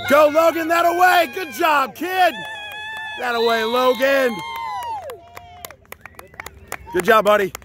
Go, Logan, that away. Good job, kid. That away, Logan. Good job, buddy.